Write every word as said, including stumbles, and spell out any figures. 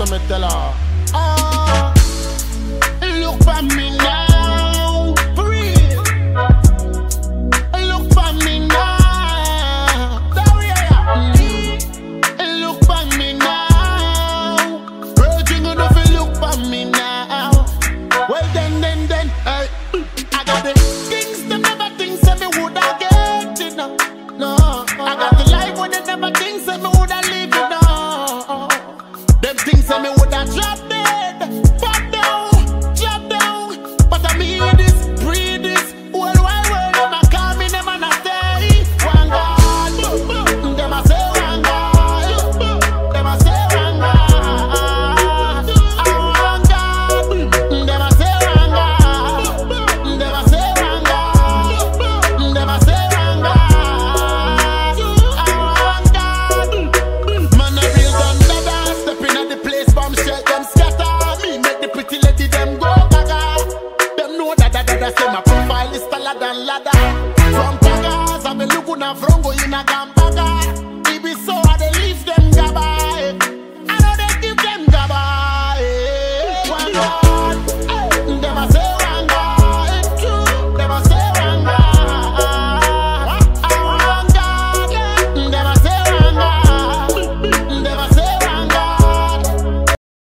so me tell her. Ah, look for me now, for real. Look for me now, sorry, yeah. Mm. Look for me now, virgin enough to look for me now. Well then, then, then, hey, I got the things them never think say me woulda get it now. No, I got the life when they never think say me woulda live it now. Them things say me woulda drop dead, pop down, drop down. But I mean this, breathe this, world wide world. Them a call me, them a not say one God. Them a say one God. Them a say one God. One God. Them a say one God. Them a say one God. Them a say one God. One God. Man a real gun dada, stepping at the place, bomb shell them scatter. Me make the pretty lady them go gaga. Them know that that that say my profile is taller than ladder. From Pagas, I'm a Luguna Frongo in a Gampaga.